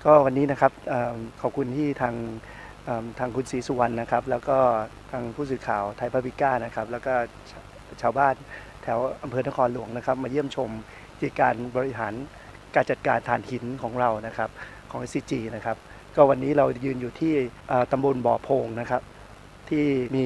ก็วันนี้นะครับขอบคุณที่ทางคุณศรีสุวรรณนะครับแล้วก็ทางผู้สื่อข่าวไทยพับลิก้านะครับแล้วก็ชาวบ้านแถวอำเภอนครหลวงนะครับมาเยี่ยมชมกิจการบริหารการจัดการถ่านหินของเรานะครับของ SCG นะครับก็วันนี้เรายืนอยู่ที่ตำบลบ่อโพงนะครับที่มี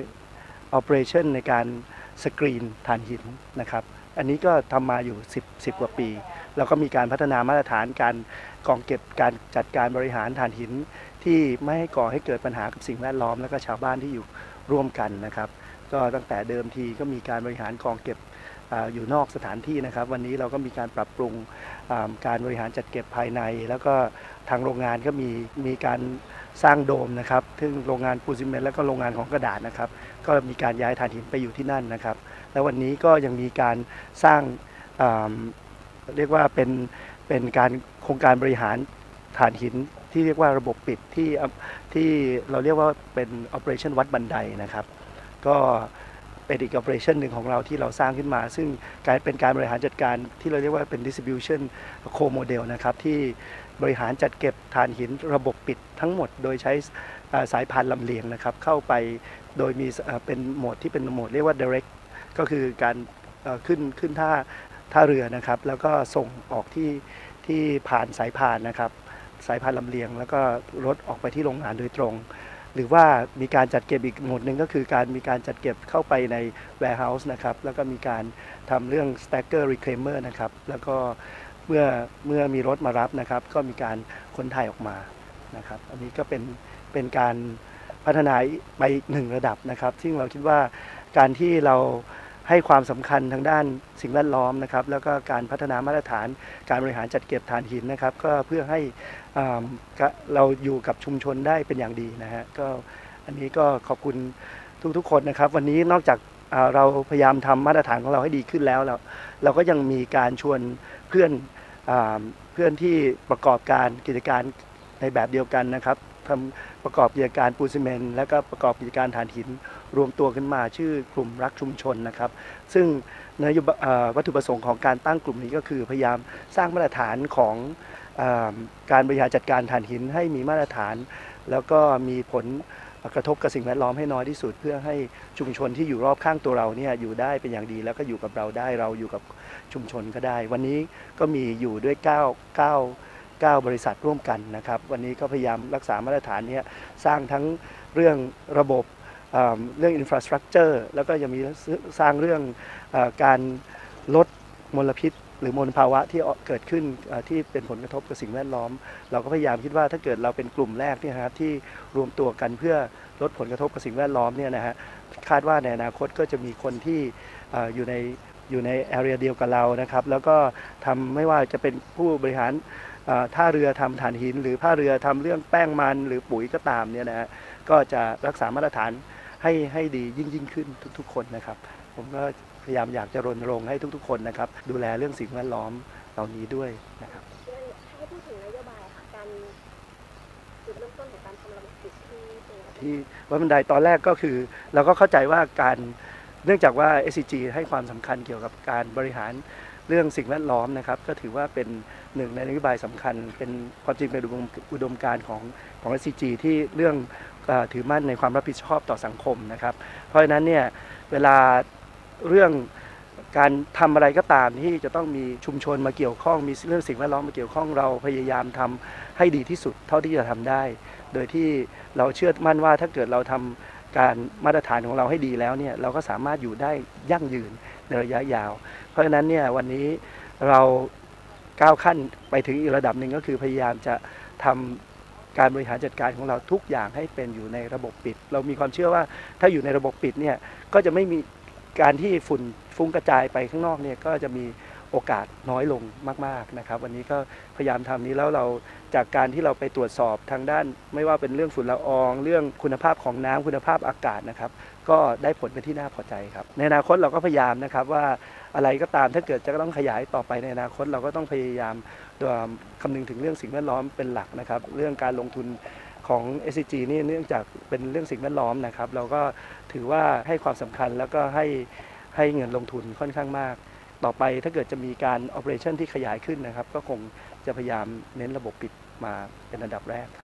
operation ในการสกรีนถ่านหินนะครับอันนี้ก็ทำมาอยู่10 กว่าปีแล้วก็มีการพัฒนามาตรฐานการกองเก็บการจัดการบริหารถ่านหินที่ไม่ให้ก่อให้เกิดปัญหากับสิ่งแวดล้อมและก็ชาวบ้านที่อยู่ร่วมกันนะครับก็ตั้งแต่เดิมทีก็มีการบริหารกองเก็บอยู่นอกสถานที่นะครับวันนี้เราก็มีการปรับปรุงการบริหารจัดเก็บภายในแล้วก็ทางโรงงานก็มีการสร้างโดมนะครับซึ่งโรงงานปูนซีเมนต์แล้วก็โรงงานของกระดาษนะครับก็มีการย้ายถ่านหินไปอยู่ที่นั่นนะครับและวันนี้ก็ยังมีการสร้างเรียกว่าเป็นการโครงการบริหารถ่านหินที่เรียกว่าระบบปิดที่เราเรียกว่าเป็น operation วัดบันไดนะครับก็เป็นอีก operation หนึ่งของเราที่เราสร้างขึ้นมาซึ่งเป็นการบริหารจัดการที่เราเรียกว่าเป็น distribution co-model นะครับที่บริหารจัดเก็บถ่านหินระบบปิดทั้งหมดโดยใช้สายพานลำเลียงนะครับเข้าไปโดยมีเป็นโหมดที่เป็นโหมดเรียกว่า direct ก็คือการขึ้นท่าเรือนะครับแล้วก็ส่งออกที่ผ่านสายพานนะครับสายพานลำเลียงแล้วก็รถออกไปที่โรงงานโดยตรงหรือว่ามีการจัดเก็บอีกโหมดหนึ่งก็คือมีการจัดเก็บเข้าไปใน warehouse นะครับแล้วก็มีการทำเรื่อง stacker reclaimer นะครับแล้วก็เมื่อมีรถมารับนะครับก็มีการขนถ่ายออกมานะครับอันนี้ก็เป็นการพัฒนาไปอีกหนึ่งระดับนะครับซึ่งเราคิดว่าการที่เราให้ความสำคัญทางด้านสิ่งแวดล้อมนะครับแล้วก็การพัฒนามาตรฐานการบริหารจัดเก็บถ่านหินนะครับก็เพื่อให้เราอยู่กับชุมชนได้เป็นอย่างดีนะฮะก็อันนี้ก็ขอบคุณทุกคนนะครับวันนี้นอกจากเราพยายามทำมาตรฐานของเราให้ดีขึ้นแล้วเราก็ยังมีการชวนเพื่อนที่ประกอบการกิจการในแบบเดียวกันนะครับทำประกอบกิจการปูนซีเมนต์และก็ประกอบกิจการถ่านหินรวมตัวขึ้นมาชื่อกลุ่มรักชุมชนนะครับซึ่งวัตถุประสงค์ของการตั้งกลุ่มนี้ก็คือพยายามสร้างมาตรฐานของการบริหารจัดการถ่านหินให้มีมาตรฐานแล้วก็มีผลกระทบกับสิ่งแวดล้อมให้น้อยที่สุดเพื่อให้ชุมชนที่อยู่รอบข้างตัวเราเนี่ยอยู่ได้เป็นอย่างดีแล้วก็อยู่กับเราได้เราอยู่กับชุมชนก็ได้วันนี้ก็มีอยู่ด้วย9บริษัทร่วมกันนะครับวันนี้ก็พยายามรักษามาตรฐานนี้สร้างทั้งเรื่องระบบเรื่อง infrastructure แล้วก็ยังมีสร้างเรื่องการลดมลพิษหรือมลภาวะที่เกิดขึ้นที่เป็นผลกระทบกับสิ่งแวดล้อมเราก็พยายามคิดว่าถ้าเกิดเราเป็นกลุ่มแรกเนี่ยครับที่รวมตัวกันเพื่อลดผลกระทบกับสิ่งแวดล้อมเนี่ยนะฮะคาดว่าในอนาคตก็จะมีคนที่อยู่ในแอเรียเดียวกับเรานะครับแล้วก็ทำไม่ว่าจะเป็นผู้บริหารท่าเรือทำถ่านหินหรือท่าเรือทำเรื่องแป้งมันหรือปุ๋ยก็ตามเนี่ยนะฮะก็จะรักษามาตรฐานให้ดียิ่งขึ้นทุกๆคนนะครับผมก็พยายามอยากจะรณรงค์ให้ทุกๆคนนะครับดูแลเรื่องสิ่งแวดล้อมเหล่านี้ด้วยนะครับให้พูดถึงนโยบายค่ะการจุดเริ่มต้นของการทำระบบปิดที่วัดบันไดตอนแรกก็คือเราก็เข้าใจว่าเนื่องจากว่า SCG ให้ความสำคัญเกี่ยวกับการบริหารเรื่องสิ่งแวดล้อมนะครับก็ถือว่าเป็นหนึ่งในนโยบายสำคัญเป็นความจริงเป็นอุดมการณ์ของ SCG ที่เรื่องถือมั่นในความรับผิดชอบต่อสังคมนะครับเพราะฉะนั้นเนี่ยเวลาเรื่องการทำอะไรก็ตามที่จะต้องมีชุมชนมาเกี่ยวข้องมีเรื่องสิ่งแวดล้อมมาเกี่ยวข้องเราพยายามทำให้ดีที่สุดเท่าที่จะทำได้โดยที่เราเชื่อมั่นว่าถ้าเกิดเราทำการมาตรฐานของเราให้ดีแล้วเนี่ยเราก็สามารถอยู่ได้ยั่งยืนในระยะยาวเพราะฉะนั้นเนี่ยวันนี้เราก้าวขั้นไปถึงอีกระดับหนึ่งก็คือพยายามจะทำการบริหารจัดการของเราทุกอย่างให้เป็นอยู่ในระบบปิดเรามีความเชื่อว่าถ้าอยู่ในระบบปิดเนี่ยก็จะไม่มีการที่ฝุ่นฟุ้งกระจายไปข้างนอกเนี่ยก็จะมีโอกาสน้อยลงมากๆนะครับวันนี้ก็พยายามทำนี้แล้วเราจากการที่เราไปตรวจสอบทางด้านไม่ว่าเป็นเรื่องฝุ่นละอองเรื่องคุณภาพของน้ำคุณภาพอากาศนะครับก็ได้ผลเป็นที่น่าพอใจครับในอนาคตเราก็พยายามนะครับว่าอะไรก็ตามถ้าเกิดจะต้องขยายต่อไปในอนาคตเราก็ต้องพยายามคำนึงถึงเรื่องสิ่งแวดล้อมเป็นหลักนะครับเรื่องการลงทุนของ SCG นี่เนื่องจากเป็นเรื่องสิ่งแวดล้อมนะครับเราก็ถือว่าให้ความสำคัญแล้วก็ให้เงินลงทุนค่อนข้างมากต่อไปถ้าเกิดจะมีการ operation ที่ขยายขึ้นนะครับก็คงจะพยายามเน้นระบบปิดมาเป็นอันดับแรก